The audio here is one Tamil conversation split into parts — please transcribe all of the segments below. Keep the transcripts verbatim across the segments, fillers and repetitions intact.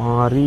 மாறி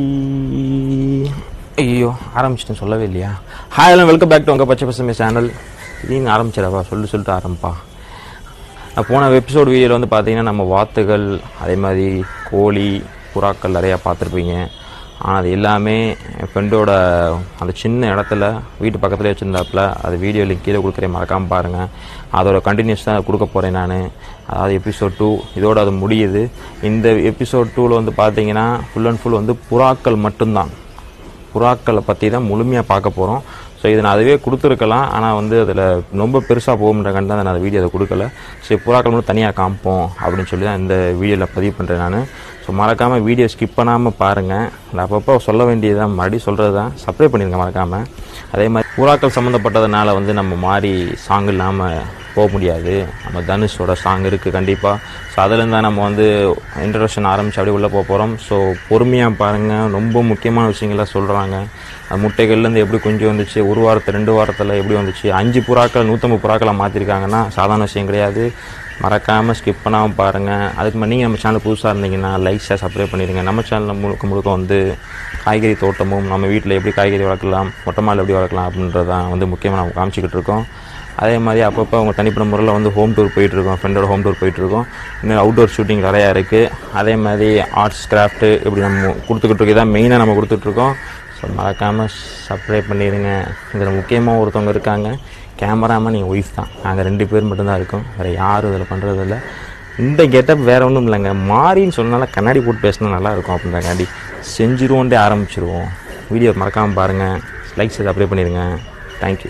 ஐயோ ஆரம்பிச்சிட்டேன் சொல்லவே இல்லையா. ஹாய் எல்லாம் வெல்கம் பேக் டு உங்கள் பச்சை பசுமை சேனல். இதையும் ஆரம்பிச்சிடவா சொல்லி சொல்லிட்டு ஆரம்பிப்பா. நான் போன எபிசோட் வீடியோவில் வந்து பார்த்தீங்கன்னா நம்ம வாத்துகள் அதே மாதிரி கோழி புறாக்கள் நிறையா பார்த்துருப்பீங்க. ஆனால் அது எல்லாமே என் ஃப்ரெண்டோட அந்த சின்ன இடத்துல வீட்டு பக்கத்தில் வச்சுருந்தாப்புல அது வீடியோ லிங்க் கீழே கொடுக்குறேன், மறக்காமல் பாருங்கள். அதோட கண்டினியூஸ் தான் கொடுக்க போகிறேன் நான். அதாவது எபிசோட் டூ இதோடு அது முடியுது. இந்த எபிசோட் டூவில் வந்து பார்த்தீங்கன்னா ஃபுல் அண்ட் ஃபுல் வந்து புறாக்கள் மட்டும்தான். புறாக்களை பற்றி தான் முழுமையாக பார்க்க போகிறோம். ஸோ இதை நான் அதுவே கொடுத்துருக்கலாம், ஆனால் வந்து அதில் ரொம்ப பெருசாக போகும்ன்றக்காண்டி தான் நான் அந்த வீடியோ அதை கொடுக்கல. சரி புறாக்கள் மட்டும் தனியாக காமிப்போம் அப்படின்னு சொல்லி தான் இந்த வீடியோவில் பதிவு பண்ணுறேன் நான். ஸோ மறக்காமல் வீடியோ ஸ்கிப் பண்ணாமல் பாருங்கள். நான் அப்பப்போ சொல்ல வேண்டியதான் மறுபடியும் சொல்கிறது தான், சப்ஸ்கிரைப் பண்ணிடுங்க மறக்காமல். அதே மாதிரி புறாக்கள் சம்மந்தப்பட்டதுனால வந்து நம்ம மாதிரி சாங் இல்லாமல் போக முடியாது. நம்ம தனுஷோட சாங் இருக்குது கண்டிப்பாக. ஸோ அதிலேருந்து தான் நம்ம வந்து இன்ட்ரடக்ஷன் ஆரம்பித்து அப்படியே உள்ளே போக போகிறோம். ஸோ பொறுமையாக பாருங்கள். ரொம்ப முக்கியமான விஷயங்கள்லாம் சொல்கிறாங்க. முட்டைகள்லேருந்து எப்படி குஞ்சு வந்துச்சு, ஒரு வாரத்தில் ரெண்டு வாரத்தில் எப்படி வந்துச்சு, அஞ்சு புறாக்கள் நூற்றம்பது புறாக்களை மாற்றிருக்காங்கன்னா சாதாரண விஷயம் கிடையாது. மறக்காமல் ஸ்கிப் பண்ணாமல் பாருங்கள். அதுக்கு மாதிரி நீங்கள் நம்ம சேனல் புதுசாக இருந்தீங்கன்னா லைக் ஷேர் சப்ஸ்கிரைப் பண்ணிடுங்க. நம்ம சேனலில் முழுக்க முழுக்க வந்து காய்கறி தோட்டமும் நம்ம வீட்டில் எப்படி காய்கறி வளர்க்கலாம், மொட்டை மாடில் எப்படி வளர்க்கலாம் அப்படின்றதான் வந்து முக்கியமாக நம்ம காமிச்சிக்கிட்டு இருக்கோம். அதே மாதிரி அப்பப்போ அவங்க தனிப்பட்ட முறையில் வந்து ஹோம் டூர் போயிட்டுருக்கோம், ஃப்ரெண்டோட ஹோம் டூர் போயிட்டுருக்கோம். இன்னும் அவுட்டோர் ஷூட்டிங் நிறையா இருக்குது. அதே மாதிரி ஆர்ட்ஸ் கிராஃப்ட்டு இப்படி நம்ம கொடுத்துக்கிட்டு இருக்கோம். இதான் மெயினாக நம்ம கொடுத்துட்ருக்கோம். ஸோ மறக்காமல் சப்ஸ்கிரைப் பண்ணிடுங்க. இதில் முக்கியமாக ஒருத்தவங்க இருக்காங்க, கேமராமேன் என் ஒய்ஃப் தான். நாங்கள் ரெண்டு பேர் மட்டும்தான் இருக்கோம், வேறு யாரும் இதில் பண்ணுறதில்ல. இந்த கெட்டப் வேறு ஒன்றும் இல்லைங்க, மாறின்னு சொன்னால கண்ணாடி போட்டு பேசினா நல்லாயிருக்கும் அப்படின்றக்காண்டி செஞ்சுருவோன்ட்டே ஆரம்பிச்சிருவோம். வீடியோ மறக்காமல் பாருங்கள், லைக் செய்து அப்ளை பண்ணிடுங்க. தேங்க்யூ.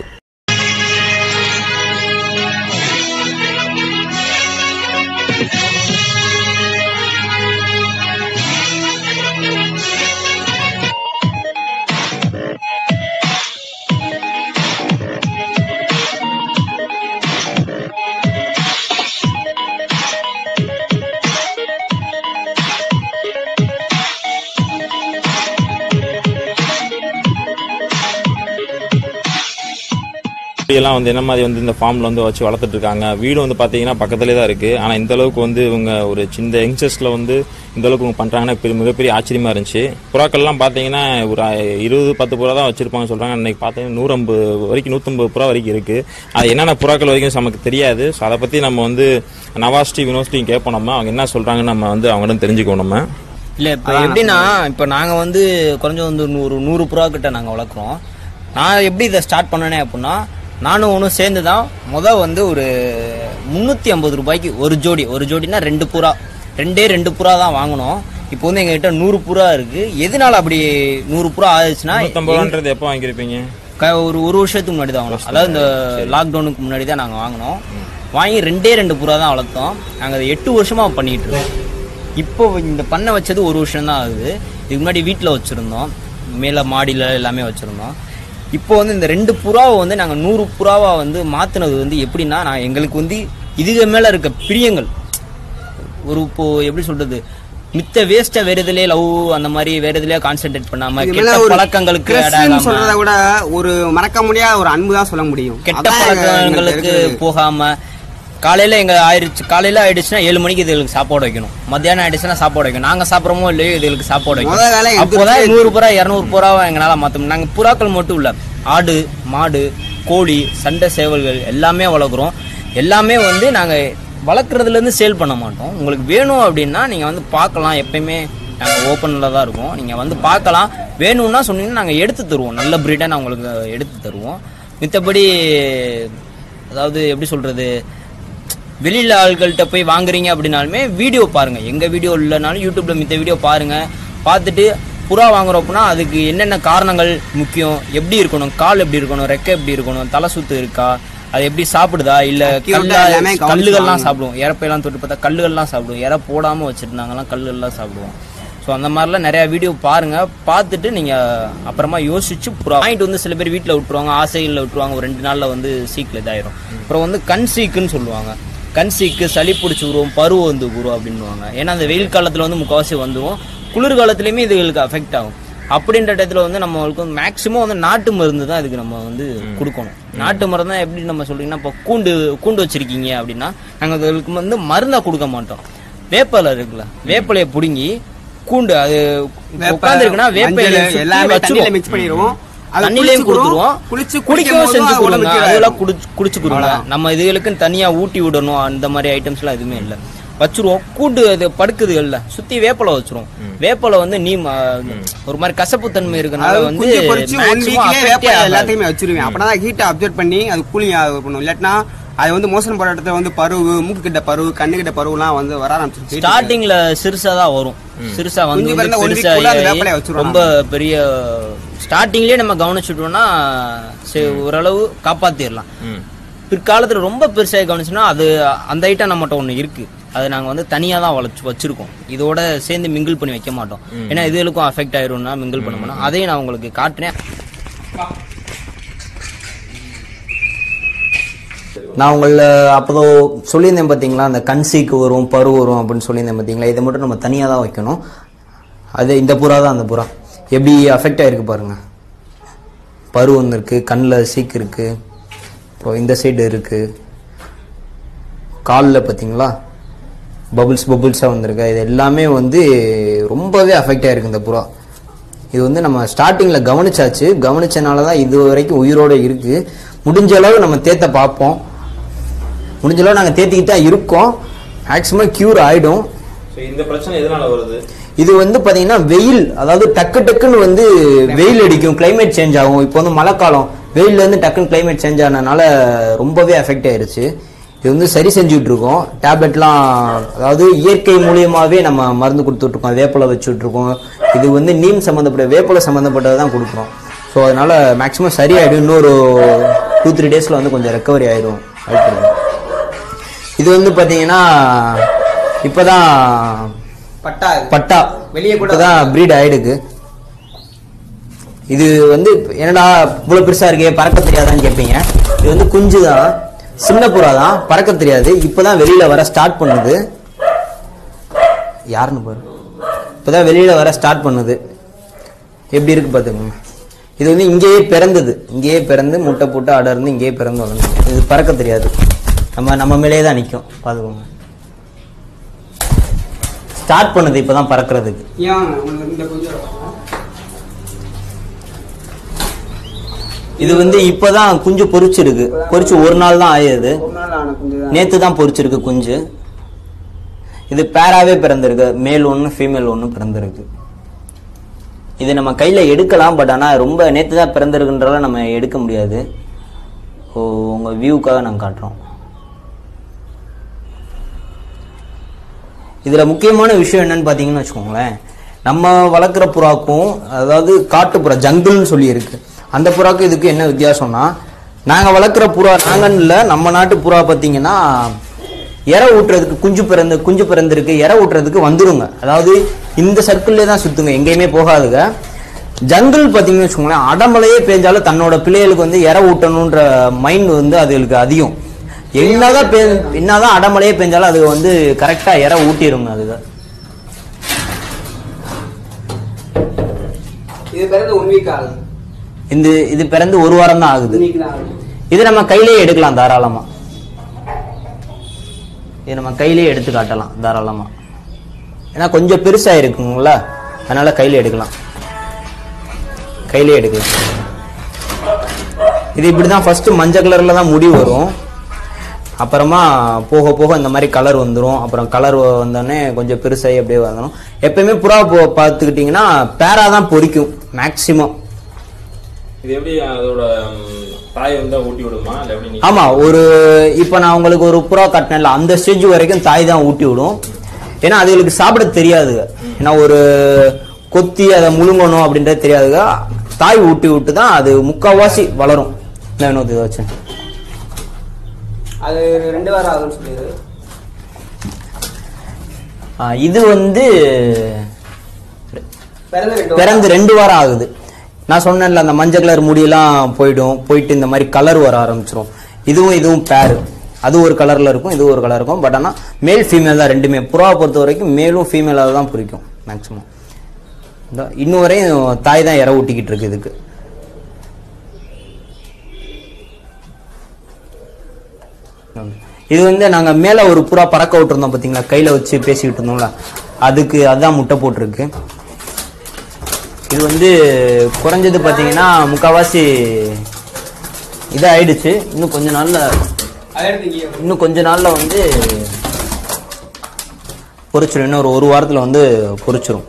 எல்லாம் வந்து என்ன மாதிரி வந்து இந்த ஃபார்மில் வந்து வச்சு வளர்த்துட்டு இருக்காங்க. வீடு வந்து பார்த்தீங்கன்னா பக்கத்துலேயே தான் இருக்குது. ஆனால் இந்த அளவுக்கு வந்து இவங்க ஒரு சின்ன யங்ஸ்டர்ஸில் வந்து இந்த அளவுக்கு இவங்க பண்ணுறாங்கன்னா மிகப்பெரிய ஆச்சரியமாக இருந்துச்சு. புறாக்கள்லாம் பார்த்தீங்கன்னா ஒரு இருபது பத்து புறா தான் வச்சுருப்பாங்க சொல்கிறாங்க. அன்றைக்கி பார்த்தீங்கன்னா நூறம்பது வரைக்கும் நூற்றம்பது புறா வரைக்கும் இருக்குது. அது என்னென்ன புறாக்கள் வரைக்கும் நமக்கு தெரியாது. ஸோ அதை பற்றி நம்ம வந்து நவாஸ்டி வினோஸ்டியும் கேட்போம். நம்ம அவங்க என்ன சொல்கிறாங்கன்னு நம்ம வந்து அவங்கள்ட்ட தெரிஞ்சுக்கணும். நம்ம இல்லை இப்போ எப்படின்னா இப்போ நாங்கள் வந்து குறைஞ்ச வந்து ஒரு நூறு புறா கிட்ட நாங்கள் வளர்க்குறோம். நான் எப்படி இதை ஸ்டார்ட் பண்ணனே அப்படின்னா, நானும் ஒன்றும் சேர்ந்து தான் முதல் வந்து ஒரு முந்நூற்றி ஐம்பது ரூபாய்க்கு ஒரு ஜோடி, ஒரு ஜோடினா ரெண்டு புறா, ரெண்டே ரெண்டு புறா தான் வாங்கினோம். இப்போ வந்து எங்ககிட்ட நூறு புறா இருக்குது. எதனால அப்படி நூறு புறா ஆயிடுச்சுன்னா, எப்போ வாங்கியிருப்பீங்க? ஒரு ஒரு வருஷத்துக்கு முன்னாடி தான் வாங்கினோம். அதாவது இந்த லாக்டவுனுக்கு முன்னாடி தான் நாங்கள் வாங்கினோம். வாங்கி ரெண்டே ரெண்டு புறா தான் வளர்த்தோம். நாங்கள் அதை எட்டு வருஷமாக பண்ணிகிட்டு இருக்கோம். இப்போ இந்த பண்ண வச்சது ஒரு வருஷம் தான் ஆகுது. இதுக்கு முன்னாடி வீட்டில் வச்சுருந்தோம், மேலே மாடியில் எல்லாமே வச்சுருந்தோம். இப்போ வந்து இந்த ரெண்டு புறாவை வந்து நாங்கள் நூறு புறாவா வந்து மாற்றினது வந்து எப்படின்னா, நான் எங்களுக்கு வந்து இதுக்கு மேலே இருக்க பிரியங்கள் ஒரு இப்போ எப்படி சொல்றது, மித்த வேஸ்ட்டை வேறு இதுலேயே லவ் அந்த மாதிரி வேறு இதுலேயே கான்சென்ட்ரேட் பண்ணாமல் கெட்ட பழக்கங்களுக்கு சொல்றத விட ஒரு மறக்க முடியாத ஒரு அன்பு தான் சொல்ல முடியும். கெட்ட பழக்கங்களுக்கு போகாமல் காலையில் எங்கள் ஆயிடுச்சு, காலையில் ஆயிடுச்சுன்னா ஏழு மணிக்கு இதுகளுக்கு சாப்பாடு வைக்கணும், மத்தியானம் ஆயிடுச்சுன்னா சாப்பாடு வைக்கணும். நாங்கள் சாப்பிட்றோமோ இல்லையோ இதுகளுக்கு சாப்பாடு வைக்கணும். அப்போதான் நூறு புறா இரநூறு புறாவை எங்களால் மாற்ற முடியும். நாங்கள் புறாக்கள் மட்டும் இல்லை, ஆடு மாடு கோழி சண்டை சேவல்கள் எல்லாமே வளர்க்குறோம். எல்லாமே வந்து நாங்கள் வளர்க்குறதுலேருந்து சேல் பண்ண மாட்டோம். உங்களுக்கு வேணும் அப்படின்னா நீங்கள் வந்து பார்க்கலாம். எப்பயுமே நாங்கள் ஓப்பனில் தான் இருக்கோம், நீங்கள் வந்து பார்க்கலாம். வேணும்னா சொன்னீங்கன்னா நாங்கள் எடுத்து தருவோம், நல்ல ப்ரீடாக நான் உங்களுக்கு எடுத்து தருவோம். மித்தபடி அதாவது எப்படி சொல்கிறது, வெளியில் ஆள்கள்கிட்ட போய் வாங்குறீங்க அப்படின்னாலுமே வீடியோ பாருங்கள். எங்கள் வீடியோ இல்லைனாலும் யூடியூப்பில் மித்த வீடியோ பாருங்கள். பார்த்துட்டு புறா வாங்குறோம் அப்படின்னா அதுக்கு என்னென்ன காரணங்கள் முக்கியம், எப்படி இருக்கணும், கால் எப்படி இருக்கணும், ரெக்கை எப்படி இருக்கணும், தலை சுத்து இருக்கா, அது எப்படி சாப்பிடுதா, இல்லை கல்லா கல்லுகள்லாம் சாப்பிடுவோம். இறப்பையெல்லாம் தொட்டு பார்த்தா கல்லுகள்லாம் சாப்பிடுவோம். இற போடாமல் வச்சுருந்தாங்கலாம் கல்லுகள்லாம் சாப்பிடுவோம். ஸோ அந்த மாதிரிலாம் நிறையா வீடியோ பாருங்கள். பார்த்துட்டு நீங்கள் அப்புறமா யோசிச்சு புறா வாங்கிட்டு வந்து சில பேர் வீட்டில் விட்டுருவாங்க, ஆசைகளில் விட்டுருவாங்க. ஒரு ரெண்டு நாளில் வந்து சீக்கில் இதாயிரும். அப்புறம் வந்து கண் சீக்குன்னு சொல்லுவாங்க. கண் சீக்கு, சளி பிடிச்சி விடுவோம், பருவ வந்து குரு அப்படின்வாங்க. ஏன்னா அந்த வெயில் காலத்தில் வந்து முக்கால்வாசி வந்துடும், குளிர்காலத்துலேயுமே இதுகளுக்கு அஃபெக்ட் ஆகும். அப்படின்ற இடத்துல வந்து நம்மளுக்கு வந்து மேக்ஸிமம் வந்து நாட்டு மருந்து தான் இதுக்கு நம்ம வந்து கொடுக்கணும். நாட்டு மருந்து தான் எப்படி நம்ம சொல்றீங்கன்னா, இப்போ கூண்டு கூண்டு வச்சிருக்கீங்க அப்படின்னா நாங்கள் அதுக்கு வந்து மருந்தாக கொடுக்க மாட்டோம். வேப்பலை இருக்குல்ல, வேப்பலையை பிடுங்கி கூண்டு அது உட்காந்துருக்குன்னா வேப்ப எல்லாமே தண்ணியில மிக்ஸ் பண்ணிடுவோம், தண்ணிலையும் கொடுத்துருவோம், குளிச்சு குடிக்கவும் செஞ்சு கொடுங்க, அதெல்லாம் குடிச்சு குடிச்சுக்கிறோங்க. நம்ம இதுகளுக்குன்னு தனியா ஊட்டி விடணும் அந்த மாதிரி ஐட்டம்ஸ் எல்லாம் எதுவுமே இல்லை. வச்சிருவோம் கூண்டு அது படுக்குது இல்ல சுத்தி வேப்பலை வச்சிருவோம். வேப்பலை வந்து நீ ஒரு மாதிரி கசப்பு தன்மை இருக்கனால வந்து எல்லாத்தையுமே வச்சிருவேன். அப்பதான் ஹீட்டை அப்சர்வ் பண்ணி அது கூலிங் பண்ணும். இல்லாட்டினா அது வந்து மோசன் போற இடத்துல வந்து பருவு, மூக்கு கிட்ட பருவு, கண்ணு கிட்ட பருவுலாம் வந்து வர ஆரம்பிச்சு. ஸ்டார்டிங்ல சிறுசா தான் வரும், சிறுசா வந்து ரொம்ப பெரிய ஸ்டார்டிங்லயே நம்ம கவனிச்சுட்டோம்னா ஓரளவு காப்பாத்திடலாம். பிற்காலத்துல ரொம்ப பெருசாக கவனிச்சோம்னா அது அந்த ஐட்டம் நம்மகிட்ட ஒண்ணு இருக்கு, அதை நாங்க வந்து தனியா தான் வளர்ச்சி வச்சிருக்கோம். இதோட சேர்ந்து மிங்கிள் பண்ணி வைக்க மாட்டோம், ஏன்னா இதுகளுக்கும் அஃபெக்ட் ஆயிரும்னா மிங்கிள் பண்ண மாட்டோம். அதையும் நான் உங்களுக்கு காட்டுறேன். நான் உங்கள அப்போ சொல்லியிருந்தேன் பார்த்தீங்களா, அந்த கன்சீக்கு வரும் பரு வரும் அப்படின்னு சொல்லியிருந்தேன் பார்த்தீங்களா, இதை மட்டும் நம்ம தனியாக தான் வைக்கணும். அது இந்த புறா தான், அந்த புறா எப்படி அஃபெக்ட் ஆகிருக்கு பாருங்கள். பரு வந்துருக்கு, கண்ணில் சீக்கு இருக்குது, இப்போ இந்த சைடு இருக்குது, காலில் பார்த்தீங்களா பபுள்ஸ் பபுள்ஸாக வந்திருக்கு. இது எல்லாமே வந்து ரொம்பவே அஃபெக்ட் ஆகிருக்கு இந்த புறா. இது வந்து நம்ம ஸ்டார்டிங்கில் கவனிச்சாச்சு, கவனிச்சனால தான் இது வரைக்கும் உயிரோடு இருக்குது. முடிஞ்ச அளவு நம்ம தேத்த பார்ப்போம், முடிஞ்ச அளவு நாங்கள் தேத்திக்கிட்டு தான் இருக்கோம். மேக்ஸிமம் கியூர் ஆகிடும். இந்த பிரச்சனை எதனால வருது? இது வந்து பார்த்தீங்கன்னா வெயில், அதாவது டக்கு டக்குன்னு வந்து வெயில் அடிக்கும், கிளைமேட் சேஞ்ச் ஆகும். இப்போ வந்து மழை காலம், வெயிலேருந்து டக்குன்னு கிளைமேட் சேஞ்ச் ஆனதுனால ரொம்பவே அஃபெக்ட் ஆயிடுச்சு. இது வந்து சரி செஞ்சுட்டு இருக்கோம். டேப்லெட்லாம் அதாவது இயற்கை மூலியமாகவே நம்ம மருந்து கொடுத்துட்ருக்கோம், வேப்பலை வச்சுட்ருக்கோம். இது வந்து நீம் சம்மந்தப்பட்ட வேப்பலை சம்மந்தப்பட்டதை தான் கொடுக்குறோம். ஸோ அதனால் மேக்ஸிமம் சரியாயிடும். இன்னொரு டூ த்ரீ டேஸில் வந்து கொஞ்சம் ரெக்கவரி ஆகிடும். இது வந்து பார்த்தீங்கன்னா இப்போ தான் பட்டா பட்டா வெளியே கூட தான் ப்ரீட் ஆகிடுக்கு. இது வந்து என்னடா இவ்வளோ பெருசாக இருக்கே பறக்க தெரியாதான்னு கேட்பீங்க. இது வந்து குஞ்சு தான், சின்ன புறா தான், பறக்க தெரியாது. இப்போ தான் வெளியில் வர ஸ்டார்ட் பண்ணுது. யாருன்னு பாரு, இப்போ தான் வெளியில் வர ஸ்டார்ட் பண்ணுது. எப்படி இருக்கு பார்த்துக்கோங்க. இது வந்து இங்கேயே பிறந்தது, இங்கேயே பிறந்து முட்டை போட்டு அடர்ந்து இங்கேயே பிறந்து வளர்ந்து. இது பறக்க தெரியாது, நம்ம நம்ம மேலேயே தான் நிற்கும். பார்த்துக்கோங்க, ஸ்டார்ட் பண்ணுது இப்போ தான் பறக்கிறதுக்கு. இது வந்து இப்போதான் குஞ்சு பொரிச்சிருக்கு, பொரிச்சு ஒரு நாள் தான் ஆயுது, நேற்று தான் பொரிச்சிருக்கு குஞ்சு. இது பேராவே பிறந்திருக்கு, மேல் ஒன்று ஃபீமேல் ஒன்று பிறந்திருக்கு. இது நம்ம கையில் எடுக்கலாம், பட் ஆனால் ரொம்ப நேற்று தான் பிறந்திருக்குன்றதால நம்ம எடுக்க முடியாது. ஓ உங்கள் வியூக்காக நாங்கள் காட்டுறோம். இதில் முக்கியமான விஷயம் என்னன்னு பார்த்தீங்கன்னு வச்சுக்கோங்களேன், நம்ம வளர்க்குற புறாக்கும் அதாவது காட்டு புறா ஜங்கிள்னு சொல்லி இருக்கு, அந்த புறாக்கும் இதுக்கு என்ன வித்தியாசம்னா, நாங்கள் வளர்க்குற புறா நாங்கன்னு இல்லை, நம்ம நாட்டு புறா பார்த்தீங்கன்னா இறை ஊட்டுறதுக்கு குஞ்சு பிறந்து குஞ்சு பிறந்திருக்கு இறை ஊட்டுறதுக்கு வந்துருங்க. அதாவது இந்த சர்க்கிள்லே தான் சுற்றுங்க, எங்கேயுமே போகாதுங்க. ஜங்கிள் பார்த்தீங்கன்னு வச்சுக்கோங்களேன், அடமலையே பேஞ்சாலும் தன்னோட பிள்ளைகளுக்கு வந்து இறை ஊட்டணுன்ற மைண்ட் வந்து அதுகளுக்கு அதிகம். என்னதான் பே என்னதான் அடமலையே பெஞ்சாலும் அது வந்து கரெக்டா இற ஊட்டிருங்க. அதுதான் இது பிறந்து ஒன் வீக் ஆகுது. இந்த இது பிறந்து ஒரு வாரம் தான் ஆகுது. இது நம்ம கையிலேயே எடுக்கலாம் தாராளமா, இது நம்ம கையிலேயே எடுத்து காட்டலாம் தாராளமா. ஏன்னா கொஞ்சம் பெருசா இருக்குங்களா, அதனால கையில எடுக்கலாம், கையிலேயே எடுக்கலாம். இது இப்படிதான் ஃபர்ஸ்ட் மஞ்சள் கலர்ல தான் முடி வரும், அப்புறமா போக போக இந்த மாதிரி கலர் வந்துடும். அப்புறம் கலர் வந்தோடனே கொஞ்சம் பெருசாகி அப்படியே வந்துடும். எப்பயுமே புறா பார்த்துக்கிட்டிங்கன்னா பேரா தான் பொரிக்கும் மேக்சிமம். இது எப்படி அதோட தாய் வந்து ஊட்டி விடுமா? ஆமா, ஒரு இப்போ நான் உங்களுக்கு ஒரு புறா காட்டினேன்ல, அந்த ஸ்டேஜ் வரைக்கும் தாய் தான் ஊட்டி விடும். ஏன்னா அதுகளுக்கு சாப்பிட தெரியாது, ஏன்னா ஒரு கொத்தி அதை முழுங்கணும் அப்படின்றது தெரியாதுங்க. தாய் ஊட்டி விட்டு தான் அது முக்கால்வாசி வளரும். என்ன வேணும் இதை வச்சு அது ரெண்டு வாரம் ஆகுதுன்னு சொல்லிடுது. இது வந்து பிறந்து ரெண்டு வாரம் ஆகுது. நான் சொன்னேன்ல, அந்த மஞ்சள் கலர் முடியெல்லாம் போயிடும், போயிட்டு இந்த மாதிரி கலர் வர ஆரம்பிச்சிடும். இதுவும் இதுவும் பேரு, அது ஒரு கலர்ல இருக்கும், இது ஒரு கலர் இருக்கும். பட் ஆனால் மேல் ஃபீமேல் தான் ரெண்டுமே. புறாவை பொறுத்த வரைக்கும் மேலும் ஃபீமேலாக தான் பிடிக்கும் மேக்சிமம். இன்னும் வரையும் தாய் தான் இற ஊட்டிக்கிட்டு இருக்கு இதுக்கு. இது வந்து நாங்கள் மேலே ஒரு புறா பறக்க விட்டுருந்தோம் பார்த்தீங்களா, கையில் வச்சு பேசிக்கிட்டு இருந்தோம்ல, அதுக்கு அதான் முட்டை போட்டிருக்கு. இது வந்து குறைஞ்சது பார்த்தீங்கன்னா முக்கால்வாசி இதாக ஆயிடுச்சு. இன்னும் கொஞ்ச நாள்ல இன்னும் கொஞ்ச நாள்ல வந்து பொரிச்சிடும். இன்னும் ஒரு ஒரு வாரத்தில் வந்து பொரிச்சிடும்.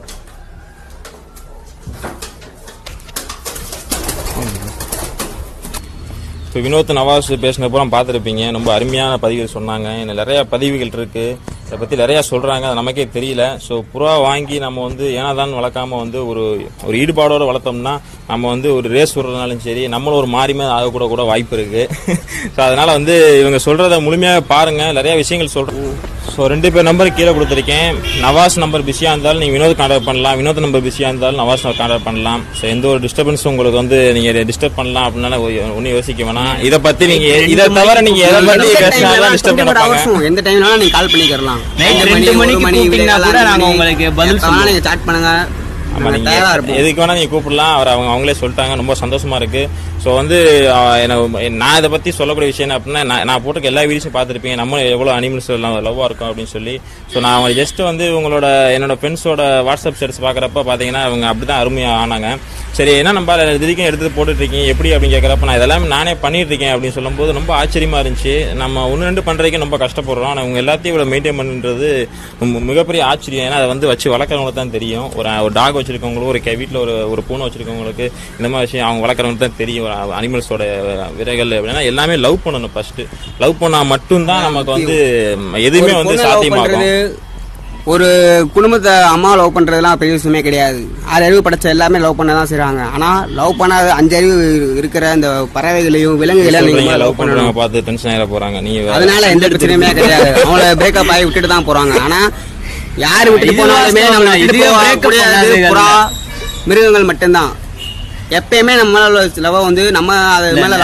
இப்போ வினோத் நவாஸ் பேசினப்பறம் பார்த்துருப்பீங்க. ரொம்ப அருமையான பதிவுகள் சொன்னாங்க. இன்னும் நிறையா பதிவுகள் இருக்குது. இதை பற்றி நிறையா சொல்கிறாங்க. அது நமக்கே தெரியல. ஸோ புறா வாங்கி நம்ம வந்து ஏனாதான் வளர்க்காம வந்து ஒரு ஒரு ஈடுபாடோடு வளர்த்தோம்னா நம்ம வந்து ஒரு ரேஸ் விடுறதுனாலும் சரி நம்மளும் ஒரு மாறிமே ஆகக்கூட கூட வாய்ப்பு இருக்குது. ஸோ அதனால் வந்து இவங்க சொல்கிறத முழுமையாக பாருங்கள். நிறையா விஷயங்கள் சொல்கிறேன். ஸோ ரெண்டு பேர் நம்பர் கீழே கொடுத்துருக்கேன். நவாஸ் நம்பர் பிஸியாக இருந்தாலும் நீங்கள் வினோத் கான்டாக்ட் பண்ணலாம். வினோத் நம்பர் பிஸியாக இருந்தாலும் நவாஸ் கான்டாக்ட் பண்ணலாம். ஸோ எந்த ஒரு டிஸ்டர்பன்ஸும் உங்களுக்கு வந்து நீங்கள் டிஸ்டர்ப் பண்ணலாம் அப்படின்னால ஒன்றும் யோசிக்க வேணாம். இதை பற்றி நீங்கள் இதை தவிர நீங்கள் எதை பற்றி பேசினாலும் டிஸ்டர்ப் பண்ண எந்த டைம்னாலும் நீங்கள் கால் பண்ணிக்கிறலாம். ரெண்டு மணிக்கு கூப்பிட்டீங்கன்னா கூட நாங்கள் உங்களுக்கு பதில் சொல்லுவோம். நீங்கள் ஸ்டார்ட் பண்ணுங்க. ஆமாம், நீங்கள் எதுக்கு வேணால் நீங்கள் கூப்பிடலாம். அவர் அவங்க அவங்களே சொல்லிட்டாங்க. ரொம்ப சந்தோஷமாக இருக்குது. ஸோ வந்து நான் இதை பற்றி சொல்லக்கூடிய விஷயம் என்ன அப்படின்னா, நான் நான் போட்டுக்க எல்லா வீடியோஸும் பார்த்துருப்பீங்க. நம்ம எவ்வளோ அனிமல்ஸ் எல்லாம் லவ்வாக இருக்கும் அப்படின்னு சொல்லி. ஸோ நான் அவங்க ஜஸ்ட் வந்து உங்களோட என்னோட ஃப்ரெண்ட்ஸோட வாட்ஸ்அப் ஸ்டேட்டஸ் பார்க்குறப்ப பார்த்தீங்கன்னா அவங்க அப்படி தான் அருமையாக ஆனாங்க. சரி, என்ன நம்ம இதுக்கும் எடுத்து போட்டுட்ருக்கீங்க எப்படி அப்படின்னு கேட்குறப்ப நான் இதெல்லாம் நானே பண்ணிட்டு இருக்கேன் அப்படின்னு சொல்லும்போது ரொம்ப ஆச்சரியமாக இருந்துச்சு. நம்ம ஒன்று ரெண்டு பண்ணுறதுக்கு ரொம்ப கஷ்டப்படுறோம். ஆனால் அவங்க எல்லாத்தையும் இவ்வளோ மெயின்டைன் பண்ணுறது மிகப்பெரிய ஆச்சரியம். ஏன்னா அதை வந்து வச்சு வளர்க்குறவங்களுக்கு தான் தெரியும். ஒரு ஒரு டாக் வச்சிருக்கவங்களும் ஒரு வீட்டில் ஒரு ஒரு பூனை வச்சிருக்கவங்களுக்கு இந்த மாதிரி விஷயம் அவங்க வளர்க்குறவங்களுக்கு தான் தெரியும். அனிமல்ஸோட விரைகள் அப்படின்னா எல்லாமே லவ் பண்ணணும். ஃபர்ஸ்ட் லவ் பண்ணா மட்டும்தான் நமக்கு வந்து எதுவுமே வந்து சாத்தியமாகும். ஒரு குடும்பத்தை அம்மா லவ் பண்றதுலாம் பெரிய விஷயமே கிடையாது. ஆறு அறிவு படைச்ச எல்லாமே லவ் பண்ண தான் செய்றாங்க. ஆனா லவ் பண்ணாத அஞ்சு அறிவு இருக்கிற இந்த பறவைகளையும் விலங்குகளையும் நீங்க லவ் பண்றவங்க பார்த்து டென்ஷன் ஆயிட போறாங்க. நீங்க அதனால எந்த பிரச்சனையுமே கிடையாது. அவங்கள பிரேக்கப் ஆகி விட்டுட்டு தான் போறாங்க. ஆனா யாரு விட்டுட்டு போனாலுமே நம்ம புறா மிருகங்கள் மட்டும்தான் எப்பயுமே நம்ம லவ் வந்து நம்ம அது மேல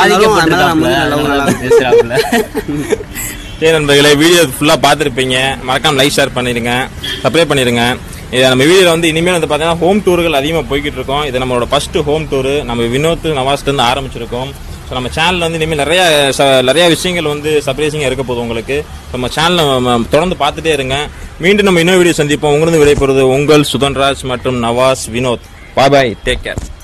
சரி நண்பர்களே, வீடியோ ஃபுல்லாக பார்த்துருப்பீங்க. மறக்காம லைக் ஷேர் பண்ணிடுங்க, சப்ஸ்கிரைப் பண்ணிடுங்க. இதை நம்ம வீடியோவில் வந்து இனிமேல் வந்து பார்த்தீங்கன்னா ஹோம் டூர்கள் அதிகமாக போய்கிட்டு இருக்கோம். இது நம்மளோட ஃபஸ்ட்டு ஹோம் டூரு. நம்ம வினோத் நவாஸ்லேருந்து ஆரம்பிச்சிருக்கோம். ஸோ நம்ம சேனலில் வந்து இனிமேல் நிறையா நிறையா விஷயங்கள் வந்து சர்ப்ரைசிங்காக இருக்க போகுது உங்களுக்கு. நம்ம சேனலில் தொடர்ந்து பார்த்துட்டே இருங்க. மீண்டும் நம்ம இன்னொரு வீடியோ சந்திப்போம். உங்களிருந்து விடைபெறுவது உங்கள் சுதன்ராஜ் மற்றும் Nawaz Vinoth. Bye bye, take care.